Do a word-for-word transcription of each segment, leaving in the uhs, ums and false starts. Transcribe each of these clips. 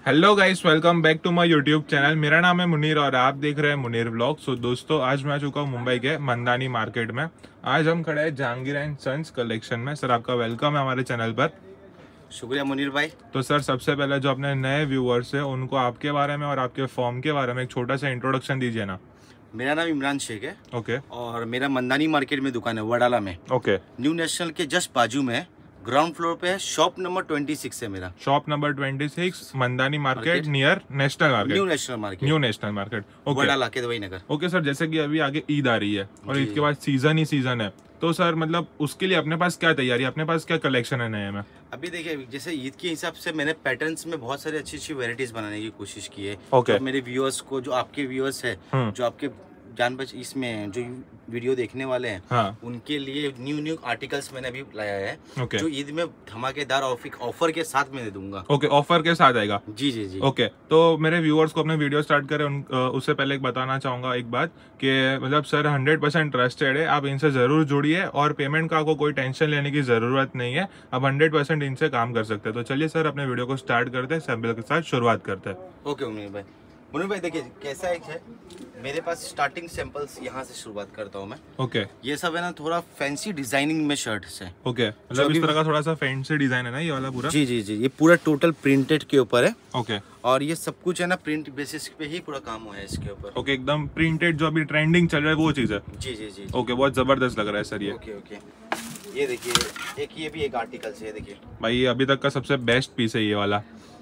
Hello guys, welcome back to my YouTube channel. मेरा नाम है मुनीर और आप देख रहे हैं मुनीर व्लॉग। सो दोस्तों, आज मैं आ चुका हूँ मुंबई के मंदानी मार्केट में। आज हम खड़े हैं जहांगीर एंड सन्स कलेक्शन में। सर, आपका वेलकम है हमारे चैनल पर। शुक्रिया मुनीर भाई। तो सर, सबसे पहले जो अपने नए व्यूअर्स हैं उनको आपके बारे में और आपके फॉर्म के बारे में एक छोटा सा इंट्रोडक्शन दीजिए ना। मेरा नाम इमरान शेख है। ओके। और मेरा मंदानी मार्केट में दुकान है, वडाला में। ओके। न्यू नेशनल के जस्ट बाजू में ग्राउंड फ्लोर पे है। शॉप नंबर छब्बीस है मेरा। शॉप नंबर छब्बीस, Mandani market near national market. New national market. New national market. Okay. Wadala के दवाई नगर। ओके सर, जैसे कि अभी आगे ईद आ रही है और ईद के बाद सीजन ही सीजन है, तो सर मतलब उसके लिए अपने पास क्या तैयारी है, अपने पास क्या कलेक्शन है नए में? अभी देखिए, जैसे ईद के हिसाब से मैंने पैटर्न्स में बहुत सारी अच्छी अच्छी वेराइटीज बनाने की कोशिश की है। okay. मेरे व्यूअर्स को, जो आपके व्यूअर्स है, जो आपके जान बच इसमें जो वीडियो देखने वाले हैं, हाँ. उनके लिए न्यू न्यू आर्टिकल्स मैंने अभी लाया है। okay. जो ईद में धमाकेदार ऑफर के साथ मैं दे दूंगा। ओके okay, ऑफर के साथ आएगा। जी जी जी। Okay okay. तो मेरे व्यूअर्स को अपने वीडियो स्टार्ट करें उन, उससे पहले एक बताना चाहूंगा एक बात कि मतलब सर हंड्रेड परसेंट ट्रस्टेड है, आप इनसे जरूर जुड़िए और पेमेंट का आपको कोई टेंशन लेने की जरूरत नहीं है। आप हंड्रेड परसेंट इनसे काम कर सकते हैं। तो चलिए सर, अपने वीडियो को स्टार्ट करते हैं, सैंपल के साथ शुरुआत करते हैं। ओके मुनीर भाई। मुनीर भाई देखिए कैसा एक है, मेरे पास स्टार्टिंग सैंपल्स यहाँ से शुरुआत करता हूँ मैं। Okay okay. ये सब है ना थोड़ा फैंसी डिजाइनिंग में शर्ट्स है। Okay okay. मतलब इस तरह का थोड़ा सा फैंसी डिजाइन है ना ये वाला पूरा? जी जी जी, ये पूरा टोटल प्रिंटेड के ऊपर है। Okay okay. और ये सब कुछ है ना प्रिंट बेसिस पे ही पूरा काम हुआ है इसके ऊपर। ओके okay, एकदम प्रिंटेड जो अभी ट्रेंडिंग चल रहा है वो चीज है। जी जी जी। ओके okay, बहुत जबरदस्त लग रहा है सर ये। Okay okay. ये देखिए, एक ये भी एक आर्टिकल है, देखिए भाई ये अभी तक का सबसे बेस्ट पीस है ये वाला।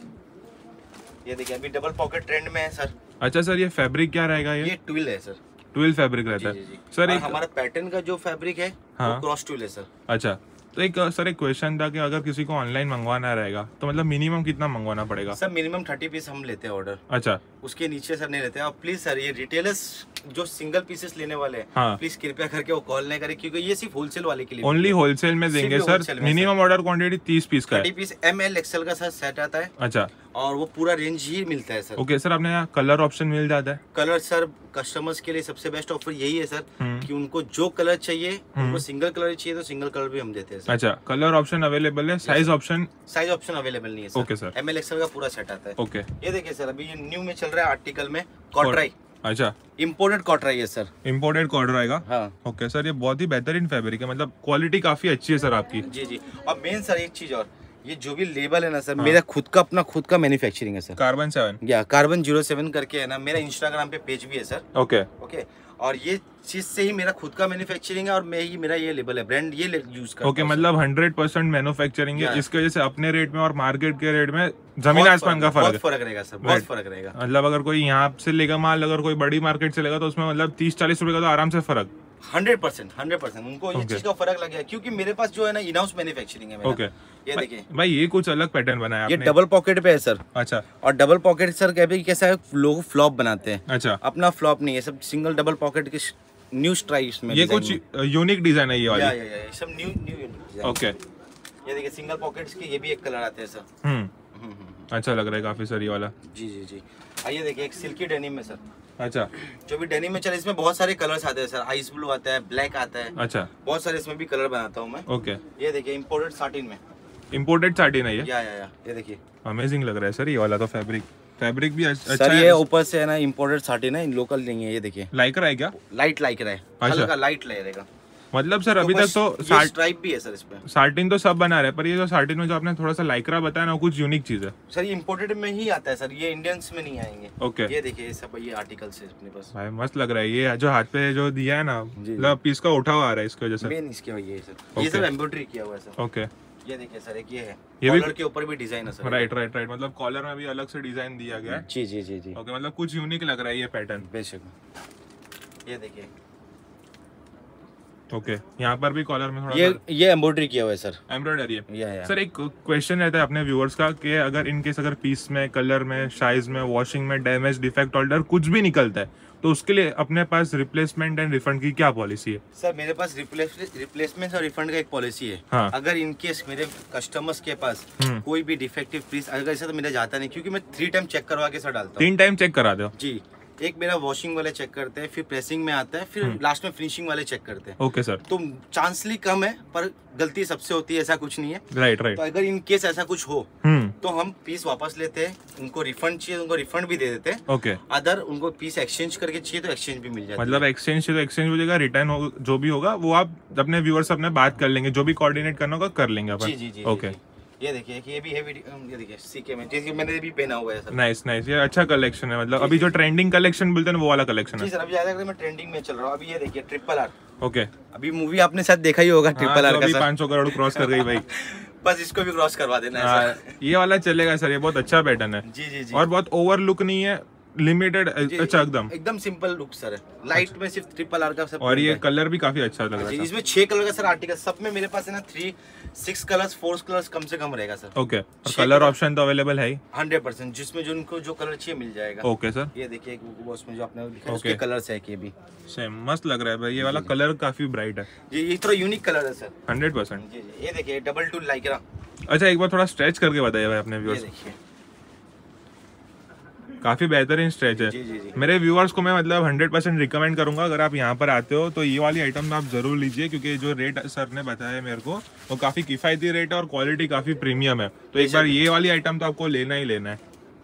ये देखिए अभी डबल पॉकेट ट्रेंड में है सर। अच्छा सर, ये फैब्रिक क्या रहेगा? ये ये ट्विल है सर। ट्विल फैब्रिक रहता है। जी, जी, जी। सर एक हमारा पैटर्न का जो फैब्रिक है, हाँ, वो क्रॉस ट्विल है सर। अच्छा, तो एक सर एक क्वेश्चन था कि अगर किसी को ऑनलाइन मंगवाना रहेगा तो मतलब मिनिमम कितना मंगवाना पड़ेगा? सर मिनिमम थर्टी पीस हम लेते हैं ऑर्डर। अच्छा, उसके नीचे सर नहीं लेते हैं। और प्लीज सर, ये रिटेलर्स जो सिंगल पीसेस लेने वाले हैं, हाँ, प्लीज कृपया करके वो कॉल नहीं करें, क्योंकि ये सिर्फ होलसेल वाले के लिए। ओनली होलसेल में देंगे सर। मिनिमम ऑर्डर क्वांटिटी तीस पीस का है। Thirty piece M L XL का सर सेट आता है। अच्छा, और वो पूरा रेंज ही मिलता है सर। ओके सर, आपने यहाँ कलर ऑप्शन मिल जाता है? कलर सर कस्टमर्स के लिए सबसे बेस्ट ऑफर यही है सर कि उनको जो कलर चाहिए, उनको सिंगल कलर चाहिए तो सिंगल कलर भी हम देते हैं। अच्छा, कलर ऑप्शन अवेलेबल है, size option size option available नहीं है sir. Okay sir, M L XL का पूरा सेट आता है। ओके। ये देखिए सर, अभी ये न्यू में चल रहा है आर्टिकल में कॉटराई। अच्छा, इम्पोर्टेड कॉटराई है सर। इम्पोर्टेड कॉर्डर आएगा। हाँ ओके सर, ये बहुत ही बेहतरीन फैब्रिक है, मतलब क्वालिटी काफी अच्छी है सर आपकी। जी जी। और मेन सर एक चीज और, ये जो भी लेबल है ना सर, हाँ, मेरा खुद का अपना खुद का मैन्युफैक्चरिंग है सर। कार्बन सेवन या कार्बन जीरो सेवन करके है ना, मेरा इंस्टाग्राम पे पेज भी है सर। Okay okay. और ये चीज से ही मेरा खुद का मैन्युफैक्चरिंग है और मैं ही, मेरा ये लेबल है, ब्रांड ये यूज करता हूं। ओके, मतलब हंड्रेड परसेंट मैन्युफैक्चरिंग है, इसकी वजह से अपने रेट में और मार्केट के रेट में जमीन आसमान का फर्क है। बहुत फर्क रहेगा सर, बहुत फर्क रहेगा। मतलब अगर कोई यहाँ से लेगा माल, अगर कोई बड़ी मार्केट से लेगा तो उसमें मतलब तीस चालीस रुपए का तो आराम से फर्क। हंड्रेड परसेंट हंड्रेड परसेंट उनको ये चीज का फर्क लग गया, क्योंकि मेरे पास जो है ना इन हाउस मैन्युफैक्चरिंग है मेरा। ओके, ये देखिए भाई ये कुछ अलग पैटर्न बनाया ये आपने। डबल पॉकेट पे है सर। अच्छा, और डबल पॉकेट सर कभी कैसा है, लोग फ्लॉप बनाते हैं। अच्छा, अपना फ्लॉप नहीं है, सब सिंगल डबल पॉकेट के न्यू स्ट्राइप्स में। ये कुछ यूनिक डिजाइन है ये वाली। या, या, या, सब न्यू न्यू। ओके, ये देखिए सिंगल पॉकेट्स के ये भी एक कलर आते हैं सर। हम्म, अच्छा लग रहा है काफी सर ये वाला। जी जी जी। आइए देखिए एक सिल्की डेनिम में सर। अच्छा, जो भी डेनिम में चले, इसमें बहुत सारे कलर्स आते हैं सर। आइस ब्लू आता है, ब्लैक आता है। अच्छा, बहुत सारे इसमें भी कलर बनाता हूँ मैं। ओके। ये देखिए इम्पोर्टेड साटिन में। इम्पोर्टेड साटिन है ये? या या या, ये देखिए अमेजिंग लग रहा है सर ये वाला तो फैब्रिक। फैब्रिक भी अच्छा सर, ये ऊपर से है ना इम्पोर्टेड साटिन है, लोकल नहीं है। ये देखिए लाइक्रा है क्या? लाइट लाइक्रा है, हल्का लाइट रहेगा। मतलब सर अभी तक तो स्ट्राइप भी है सर इसमें। साटिन तो सब बना रहे हैं, पर ये जो साटिन में जो आपने थोड़ा सा लाइक्रा बताया ना, कुछ यूनिक चीज है सर। ये इम्पोर्टेड में ही आता है सर, ये इंडियंस में नहीं आएंगे। ओके। ये देखिए ये सब ये आर्टिकल्स है अपने पास। भाई मस्त लग रहा है ये जो हाथ पे जो दिया है ना, मतलब पीस का उठा हुआ आ रहा है इसकी वजह से। मेन इसके वजह सर, ये सब एम्ब्रॉयडरी किया हुआ है सर। ओके। ये देखिए सर, एक ये है, ये भी कॉलर के ऊपर भी डिजाइन है सर। राइट राइट राइट, मतलब कॉलर में भी अलग से डिजाइन दिया गया है। जी जी जी जी। ओके, मतलब कुछ यूनिक लग रहा है ये पैटर्न। बेशक। ये देखिए ओके, यहाँ पर भी कॉलर में थोड़ा ये ये एम्ब्रॉयडरी किया हुआ है सर। एम्ब्रॉयडरी है। या, या। सर एक क्वेश्चन रहता है अपने व्यूअर्स का कि अगर इनकेस अगर पीस में, कलर में, साइज में, वॉशिंग में डैमेज, डिफेक्ट, ऑल्टर कुछ भी निकलता है तो उसके लिए अपने पास रिप्लेसमेंट एंड रिफंड की क्या पॉलिसी है? सर मेरे पास रिप्लेसमेंट और रिफंड का एक पॉलिसी है। हाँ। अगर इनकेस मेरे कस्टमर्स के पास कोई भी डिफेक्टिव पीस अगर ऐसा तो मेरा जाता नहीं, क्योंकि मैं थ्री टाइम चेक करवा के सर डालता हूँ। तीन टाइम चेक करा दो? जी। एक मेरा वॉशिंग वाले चेक करते हैं, फिर प्रेसिंग में आता है, फिर लास्ट में फिनिशिंग वाले चेक करते हैं। Okay sir. तो चांसली कम है पर गलती सबसे होती है, ऐसा कुछ नहीं है। Right right. तो अगर इन केस ऐसा कुछ हो तो हम पीस वापस लेते हैं, उनको रिफंड चाहिए उनको रिफंड भी दे देते हैं। ओके। अदर उनको पीस एक्सचेंज करके चाहिए तो एक्सचेंज भी मिल जाता है। मतलब एक्सचेंज तो एक्सचेंज हो जाएगा, रिटर्न हो जो भी होगा वो आप अपने व्यूअर्स से अपने बात कर लेंगे, जो भी कोऑर्डिनेट करना होगा कर लेंगे अपन। जी जी जी। ओके। ये देखिए कि ये भी है, ये देखिए सीके में जैसे मैंने भी पहना हुआ है सर। नाइस नाइस, ये अच्छा कलेक्शन है। मतलब अभी जो ट्रेंडिंग कलेक्शन बोलते हैं वो वाला कलेक्शन है। जी सर, अभी ज्यादा मैं ट्रेंडिंग में चल रहा हूँ। अभी ये देखिए ट्रिपल आर। ओके। अभी मूवी आपने शायद देखा ही होगा ट्रिपल आर का सर। पाँच सौ करोड़ क्रॉस कर गई भाई। बस इसको भी क्रॉस करवा देना है सर। ये वाला चलेगा सर, ये बहुत अच्छा पैटर्न है। जी जी जी। और बहुत ओवर लुक नहीं है, लिमिटेड, अच्छा एकदम एकदम सिंपल लुक सर है। लाइट में सिर्फ ट्रिपल आर का सब। और ये कलर भी काफी अच्छा लग रहा है। इसमें छह कलर का सर आर्टिकल, सब में मेरे पास है ना three six colours four colours कम से कम रहेगा सर। ओके। और कलर ऑप्शन तो अवेलेबल है ही हंड्रेड परसेंट, जिसमें जो उनको जो कलर चाहिए मिल जाएगा। Okay sir. ये देखिए उसमें जो आपने लिखा है उसके कलर्स है कि भी सेम मस्त लग रहा है भाई। ये वाला कलर काफी ब्राइट है जी, ये थोड़ा यूनिक कलर है सर। Hundred percent. जी जी। ये देखिए डबल टू लाइक्रा। अच्छा एक बार थोड़ा स्ट्रेच करके बताइए भाई अपने व्यूअर्स। ये देखिए काफी बेहतरीन स्ट्रेच है। जी जी जी। मेरे व्यूअर्स को मैं मतलब हंड्रेड परसेंट रिकमेंड करूंगा, अगर आप यहाँ पर आते हो तो ये वाली आइटम आप जरूर लीजिए, क्योंकि जो रेट सर ने बताया मेरे को वो काफी किफायती रेट है और क्वालिटी काफी प्रीमियम है। तो एक बार ये वाली आइटम तो आपको लेना ही लेना है।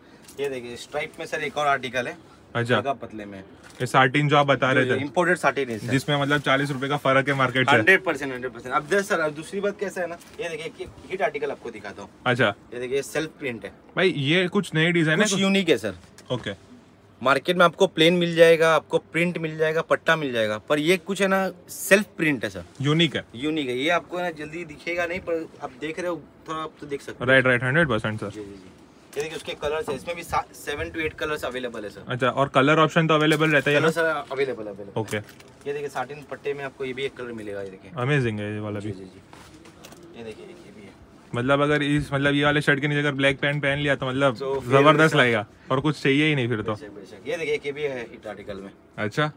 ये देखिए स्ट्राइप में सर एक और आर्टिकल है। अच्छा। पतले में ये साटिन जो आप बता रहे थे, इंपोर्टेड साटिन है जिसमें मतलब चालीस रुपए का फर्क है मार्केट से। Hundred percent hundred percent. अब देख सर, अब दूसरी बात कैसा है ना, ये देखिए हिट आर्टिकल आपको दिखाता हूँ। अच्छा। ये देखिए सेल्फ प्रिंट है भाई, ये कुछ नई डिजाइन है, कुछ यूनिक है सर। ओके। मार्केट में आपको प्लेन मिल जाएगा, आपको प्रिंट मिल जाएगा, पट्टा मिल जाएगा, पर ये कुछ है ना सेल्फ प्रिंट है सर। यूनिक है। यूनिक है। ये आपको ना जल्दी दिखेगा नहीं, पर आप देख रहे हो थोड़ा, आप तो देख सकते हो। Right right, hundred percent sir. जी जी जी। ये देखिए उसके कलर्स है, इसमें भी seven to eight colours available है सर। अच्छा, और कलर ऑप्शन तो अवेलेबल रहता है ना सर? Available available. ओके। ये देखिए साटिन पट्टे में आपको ये भी एक कलर मिलेगा। ये देखिए अमेजिंग है ये वाला भी। जी जी। ये देखिए ये भी है। मतलब अगर इस मतलब ये वाले शर्ट के नीचे अगर ब्लैक पैंट पहन लिया तो मतलब जबरदस्त लगेगा, और कुछ चाहिए ही नहीं फिर तो। ये देखिए ये भी है हिट आर्टिकल में। अच्छा,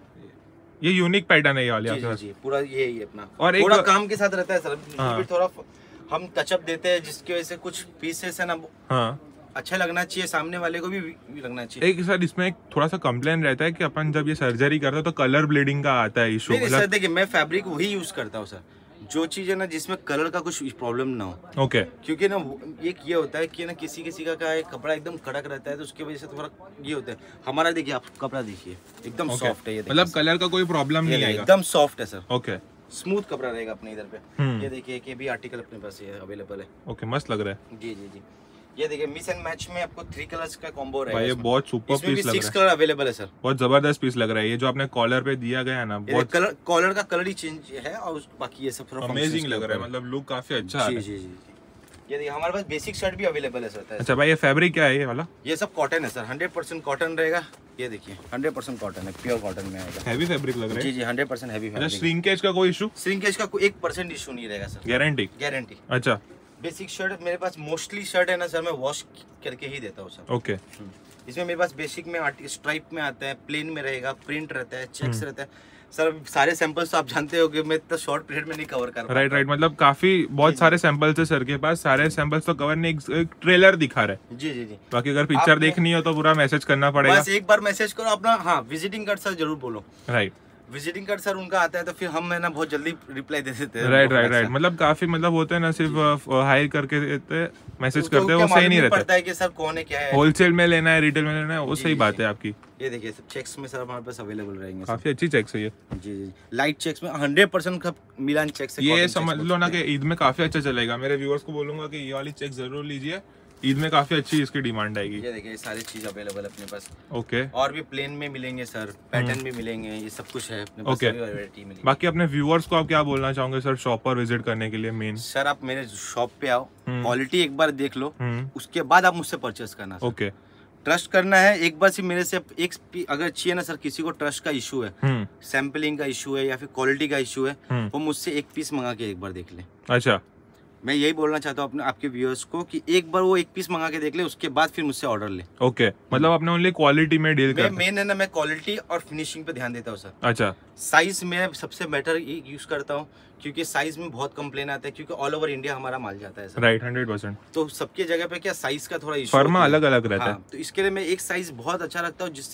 ये यूनिक पैटर्न है ये वाली जी जी, पूरा ये ही अपना। और थोड़ा एक काम के साथ रहता है सर। हाँ। थोड़ा हम टचअप देते हैं, जिसकी वजह से कुछ पीसेस है ना हाँ अच्छा लगना चाहिए, सामने वाले को भी लगना चाहिए। एक सर इसमें एक थोड़ा सा कंप्लेन रहता है कि अपन जब ये सर्जरी करते हैं तो कलर ब्लीडिंग का आता है इशू। सर देखिए मैं फैब्रिक वही यूज करता हूँ सर, जो चीज है ना जिसमें कलर का कुछ प्रॉब्लम ना हो। ओके। क्योंकि ना एक ये होता है कि ना किसी किसी का क्या है, कपड़ा एकदम कड़क रहता है तो उसकी वजह से थोड़ा ये होता है। हमारा देखिए आप कपड़ा देखिए एकदम सॉफ्ट है। ये मतलब कलर का कोई प्रॉब्लम नहीं आएगा, एकदम सॉफ्ट है सर। ओके। स्मूथ कपड़ा रहेगा अपने इधर पे। ये देखिए कि भी आर्टिकल अपने पास ये अवेलेबल है। ओके, मस्त लग रहा है। जी जी जी। ये देखिए मिक्स एंड मैच में आपको थ्री कलर्स का कॉम्बो रहेगा। भाई ये बहुत सुपर पीस लग रहा है। सिक्स कलर अवेलेबल है सर। बहुत जबरदस्त पीस लग रहा है। ये जो आपने कॉलर पे दिया गया है ना, बहुत कलर कॉलर का कलर ही चेंज है, और बाकी ये सब थोड़ा अमेजिंग लग रहा है। मतलब लुक काफी अच्छा है। जी जी जी। ये देखिए हमारे पास बेसिक शर्ट भी अवेलेबल है सर। अच्छा भाई, ये फैब्रिक क्या है ये वाला? ये सब कॉटन है सर, हंड्रेड परसेंट कॉटन रहेगा। ये देखिए हंड्रेड परसेंट कॉटन है, प्योर कॉटन में आएगा। हैवी फैब्रिक लग रहा है। जी जी, हंड्रेड परसेंट हैवी फैब्रिक। अच्छा, श्रिंकेज का कोई इशू? श्रिंकेज का कोई एक परसेंट इशू नहीं रहेगा सर, गारंटी? गारंटी। अच्छा। बेसिक शर्ट मेरे पास मोस्टली शर्ट है ना सर, मैं वॉश करके ही देता हूँ सर। ओके। इसमें मेरे पास बेसिक में स्ट्राइप में आता है, प्लेन में रहेगा, प्रिंट रहता है, चेक्स रहता है सर। सारे सैंपल्स तो आप जानते हो कि मैं इतना शॉर्ट पीरियड में नहीं कवर कर पाता। राइट राइट, मतलब काफी बहुत सारे सैंपल्स है सर के पास। सारे सैंपल्स तो कवर नहीं, एक ट्रेलर दिखा रहा है। जी जी जी। बाकी अगर पिक्चर देखनी हो तो पूरा मैसेज करना पड़ेगा। बस एक बार मैसेज करो अपना। हाँ, विजिटिंग कार्ड सर जरूर बोलो। राइट, विजिटिंग कार्ड सर उनका आता है तो फिर हम है ना बहुत जल्दी रिप्लाई दे देते हैं। राइट राइट राइट, मतलब काफी मतलब होते हैं ना, सिर्फ हाई करके देते मैसेज करते हैं, वो सही नहीं रहता पड़ता है कि सर कौन है क्या है। होलसेल में लेना है, रिटेल में लेना है, वो सही बात है आपकी। ये देखिए सब चेक्स में सर हमारे पास अवेलेबल रहेंगे। काफी अच्छी चेक्स है ये। जी जी, लाइट चेक्स में हंड्रेड परसेंट मिलान चेक्स है। ये समझ लो ना कि ईद में काफी अच्छा चलेगा। मेरे व्यूअर्स को बोलूंगा कि ये वाली चेक जरूर लीजिए, ईद में काफी अच्छी इसकी डिमांड आएगी। ये देखिए सारी चीज अवेलेबल अपने पास। ओके। और भी प्लेन में मिलेंगे सर, पैटर्न भी मिलेंगे, ये सब कुछ है अपने पास। ओके। बाकी अपने व्यूअर्स को आप क्या बोलना चाहोगे सर शॉप पर विजिट करने के लिए? मेन सर आप मेरे शॉप पे आओ, क्वालिटी एक बार देख लो, उसके बाद आप मुझसे परचेस करना। ओके। ट्रस्ट करना है एक बार से मेरे से। एक अगर चाहिए ना सर, किसी को ट्रस्ट का इशू है, सैम्पलिंग का इशू है या फिर क्वालिटी का इशू है, वो मुझसे एक पीस मंगा के एक बार देख ले। अच्छा, मैं यही बोलना चाहता हूँ अपने आपके व्यूअर्स को कि एक बार वो एक पीस मंगा के देख ले, उसके बाद फिर मुझसे ऑर्डर ले। ओके, मतलब आपने ओनली क्वालिटी में डील कर। मेन है ना, मैं क्वालिटी और फिनिशिंग पे ध्यान देता हूँ सर। अच्छा। साइज में सबसे बेटर यूज करता हूँ, क्योंकि साइज में बहुत कंप्लेन आता है, क्योंकि ऑल ओवर इंडिया हमारा माल जाता है सर। Right, hundred percent. तो सबके जगह पे क्या साइज का थोड़ा इशू, फर्मा अलग अलग रहता है। हाँ, तो इसके लिए मैं एक साइज बहुत अच्छा रखता हूँ, जिससे ना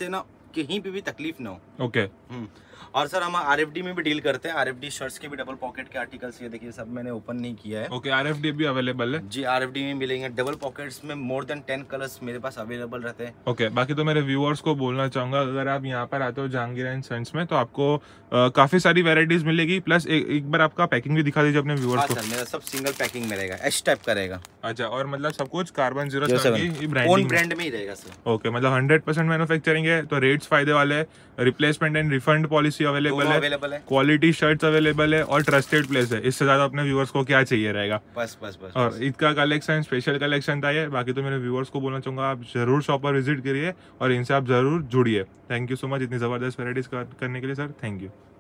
कहीं पे भी तकलीफ ना हो। ओके। और सर हम आरएफडी में भी डील करते हैं, आरएफडी शर्ट्स के भी डबल पॉकेट के आर्टिकल्स, ये देखिए सब मैंने ओपन नहीं किया है। ओके, आरएफडी भी अवेलेबल है जी, आरएफडी में मिलेंगे डबल पॉकेट्स में, मोर देन टेन कलर्स मेरे पास अवेलेबल रहते हैं। ओके okay, बाकी तो मेरे व्यूअर्स को बोलना चाहूंगा, अगर आप यहाँ पर आते हो जहांगीर एंड सन्स में तो आपको आ, काफी सारी वेराइटीज मिलेगी, प्लस ए, एक बार आपका पैकिंग भी दिखा दीजिए अपने व्यूअर्स को। सर मेरा सब सिंगल पैकिंग में रहेगा, एच टाइप का रहेगा। अच्छा, और मतलब सब कुछ कार्बन जीरो सेवन ब्रांड में ही रहेगा सर। ओके, मतलब हंड्रेड परसेंट मैन्युफैक्चरिंग है, तो रेट्स फायदे वाले है, replacement and refund policy available है, क्वालिटी शर्ट्स अवेलेबल है और ट्रस्टेड प्लेस है। इससे ज्यादा अपने व्यूअर्स को क्या चाहिए रहेगा। बस बस बस और ईद का कलेक्शन, स्पेशल कलेक्शन था ये। बाकी तो मेरे व्यूअर्स को बोलना चाहूंगा आप जरूर शॉप पर विजिट करिए और इनसे आप जरूर जुड़िए। थैंक यू सो मच इतनी जबरदस्त वैराइटीज करने के लिए सर, थैंक यू।